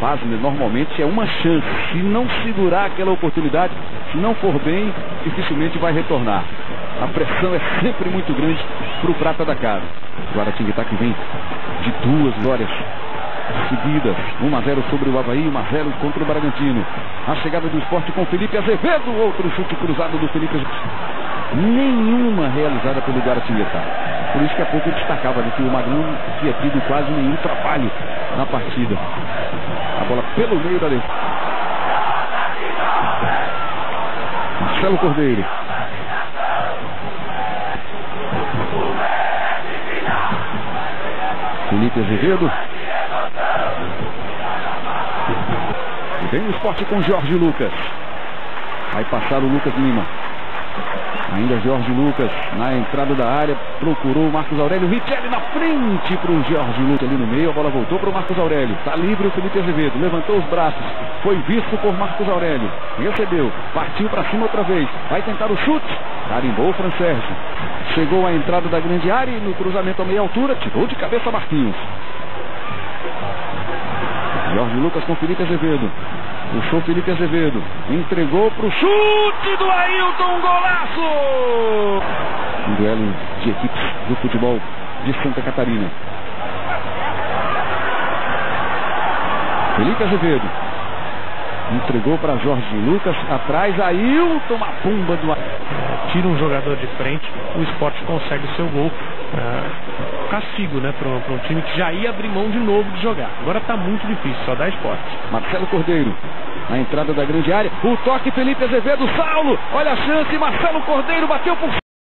fazem normalmente é uma chance. Se não segurar aquela oportunidade, se não for bem, dificilmente vai retornar. A pressão é sempre muito grande para o prata da casa. O Guaratinguetá que vem de 2 vitórias seguidas, 1-0 sobre o Avaí, 1-0 contra o Bragantino. A chegada do Sport com Felipe Azevedo, outro chute cruzado do Felipe Azevedo. Nenhuma realizada pelo Guaratinguetá. Por isso que há pouco eu destacava ali que o Magrão não tinha tido quase nenhum trabalho na partida. A bola pelo meio da defesa. Marcelo Cordeiro. Felipe Azevedo. E vem o Sport com Jorge Lucas. Vai passar o Lucas Lima. Ainda Jorge Lucas na entrada da área. Procurou o Marcos Aurélio. Richelli na frente para o Jorge Lucas ali no meio. A bola voltou para o Marcos Aurélio. Está livre o Felipe Azevedo. Levantou os braços. Foi visto por Marcos Aurélio. Recebeu. Partiu para cima outra vez. Vai tentar o chute. Carimbou o Fran Sérgio. Chegou à entrada da grande área e no cruzamento a meia altura. Tirou de cabeça Marquinhos. Jorge Lucas com Felipe Azevedo. Puxou Felipe Azevedo. Entregou para o chute do Ailton. Golaço! Um duelo de equipes do futebol de Santa Catarina. Felipe Azevedo. Entregou para Jorge Lucas. Atrás Ailton. Uma pumba do tira um jogador de frente, o Sport consegue o seu gol. Castigo, né, para um time que já ia abrir mão de novo de jogar. Agora está muito difícil, só dá Sport. Marcelo Cordeiro, na entrada da grande área, o toque Felipe Azevedo, Saulo, olha a chance, Marcelo Cordeiro bateu por...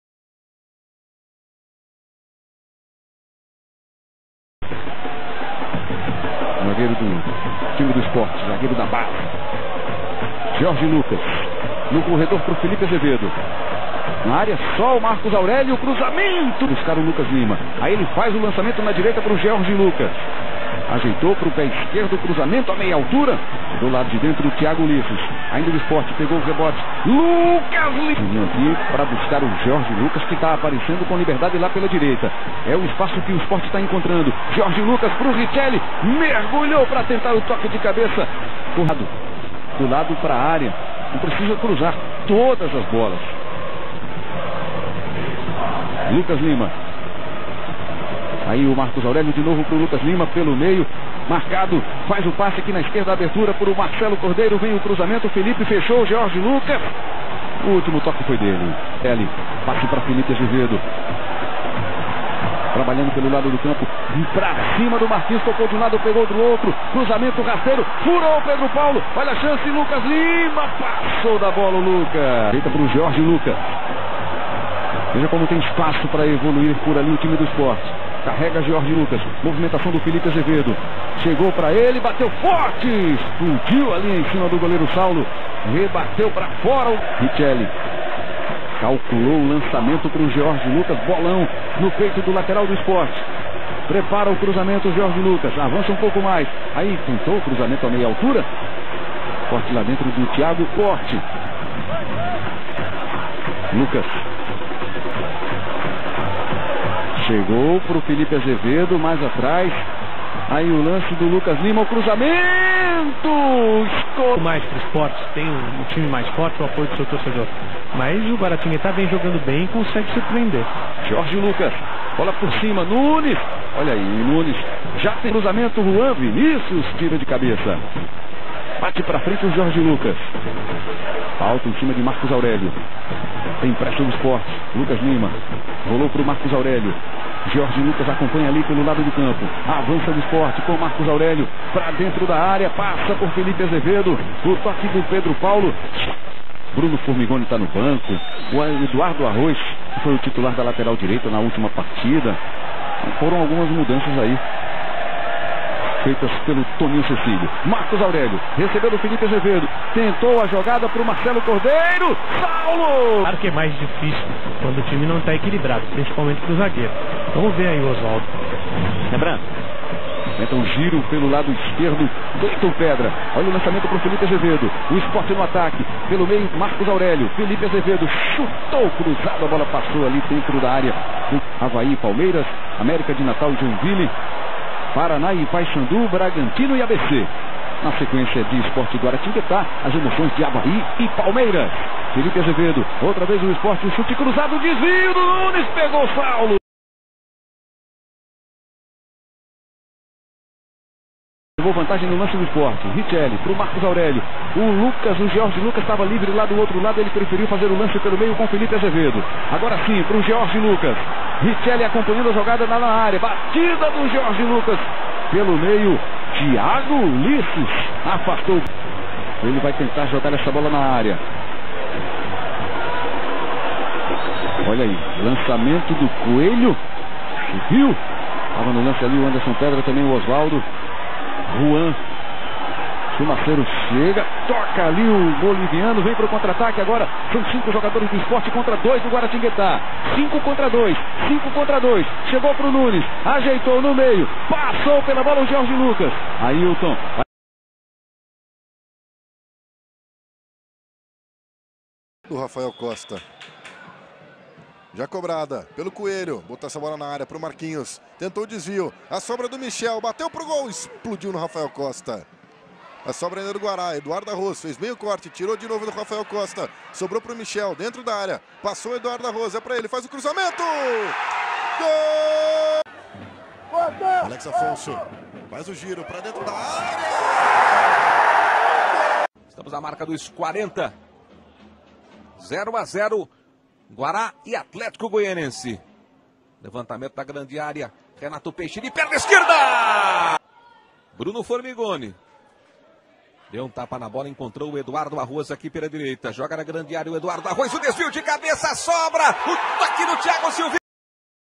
Zagueiro do time do Sport, zagueiro da base. Jorge Lucas, no corredor para o Felipe Azevedo. Na área só o Marcos Aurélio, cruzamento, buscar o Lucas Lima. Aí ele faz o lançamento na direita para o Jorge Lucas. Ajeitou para o pé esquerdo, cruzamento a meia altura. Do lado de dentro o Thiago Ulisses. Ainda o Sport, pegou o rebote. Lucas Lima aqui para buscar o Jorge Lucas, que está aparecendo com liberdade lá pela direita. É o espaço que o Sport está encontrando. Jorge Lucas para o Richelli. Mergulhou para tentar o toque de cabeça. Do lado para a área. Não precisa cruzar todas as bolas. Lucas Lima. Aí o Marcos Aurélio de novo para o Lucas Lima pelo meio. Marcado, faz o passe aqui na esquerda, a abertura para o Marcelo Cordeiro. Vem o cruzamento, Felipe fechou, Jorge Lucas. O último toque foi dele. Ele, passe para Felipe Azevedo. Trabalhando pelo lado do campo, para cima do Marquinhos, tocou de um lado, pegou do outro. Cruzamento rasteiro, furou o Pedro Paulo. Olha a chance, Lucas Lima. Passou da bola o Lucas. Feita para o Jorge Lucas. Veja como tem espaço para evoluir por ali o time do Sport. Carrega Jorge Lucas. Movimentação do Felipe Azevedo. Chegou para ele, bateu forte. Explodiu ali em cima do goleiro Saulo. Rebateu para fora o Richelli. Calculou o lançamento para o Jorge Lucas. Bolão no peito do lateral do Sport. Prepara o cruzamento Jorge Lucas. Avança um pouco mais. Aí tentou o cruzamento a meia altura. Corte lá dentro do Thiago. Corte. Lucas. Chegou para o Felipe Azevedo, mais atrás. Aí o lance do Lucas Lima, o cruzamento! Mais para o Sport, tem um time mais forte, o apoio do seu torcedor. Mas o Guaratinguetá vem jogando bem e consegue surpreender. Jorge Lucas, bola por cima, Nunes. Olha aí, Nunes. Já tem cruzamento, Juan Vinícius tira de cabeça. Bate para frente o Jorge Lucas. Falta em cima de Marcos Aurélio. Tem pressa do Sport. Lucas Lima. Rolou para o Marcos Aurélio. Jorge Lucas acompanha ali pelo lado do campo. Avança do Sport com Marcos Aurélio. Para dentro da área. Passa por Felipe Azevedo. O toque do Pedro Paulo. Bruno Formigoni está no banco. O Eduardo Arroz, que foi o titular da lateral direita na última partida. Foram algumas mudanças aí feitas pelo Toninho Cecílio. Marcos Aurélio, recebeu do Felipe Azevedo, tentou a jogada para o Marcelo Cordeiro, Saulo! Claro que é mais difícil quando o time não está equilibrado, principalmente para o zagueiro. Vamos ver aí o Oswaldo. Lembrando, tenta um giro pelo lado esquerdo, Cleiton Pedra. Olha o lançamento para o Felipe Azevedo. O Sport no ataque, pelo meio, Marcos Aurélio. Felipe Azevedo chutou cruzado, a bola passou ali dentro da área. Avaí, Palmeiras, América de Natal e Joinville, Paraná e Paysandu, Bragantino e ABC. Na sequência de Sport Guaratinguetá, as emoções de Avaí e Palmeiras. Felipe Azevedo, outra vez o Sport, chute cruzado, desvio do Nunes, pegou Saulo. Levou vantagem no lance do Sport. Richelli para o Marcos Aurélio. O Jorge Lucas estava livre lá do outro lado. Ele preferiu fazer o lance pelo meio com Felipe Azevedo. Agora sim para o Jorge Lucas. Richelli acompanhando a jogada na área. Batida do Jorge Lucas pelo meio. Thiago Ulisses afastou. Ele vai tentar jogar essa bola na área. Olha aí, lançamento do Coelho. Subiu. Estava no lance ali o Anderson Pedra, também o Oswaldo. Juan Chumaceiro chega, toca ali o boliviano, vem para o contra-ataque. Agora são 5 jogadores do Sport contra 2 do Guaratinguetá. 5 contra 2, 5 contra 2. Chegou para o Nunes, ajeitou no meio, passou pela bola o Jorge Lucas. Ailton. Do Rafael Costa. Já cobrada pelo Coelho. Botou essa bola na área para o Marquinhos. Tentou o desvio. A sobra do Michel. Bateu pro gol. Explodiu no Rafael Costa. A sobra ainda do Guará. Eduardo Arroz fez bem o corte. Tirou de novo do Rafael Costa. Sobrou para o Michel. Dentro da área. Passou o Eduardo Arroz. É para ele. Faz o cruzamento. Gol! Alex Afonso. Faz o giro para dentro da área. Estamos na marca dos 40. 0-0. Guará e Atlético Goianense. Levantamento da grande área. Renato Peixe de perna esquerda. Bruno Formigoni. Deu um tapa na bola, encontrou o Eduardo Arroz aqui pela direita. Joga na grande área o Eduardo Arroz. O desvio de cabeça, sobra. O toque do Thiago Silva.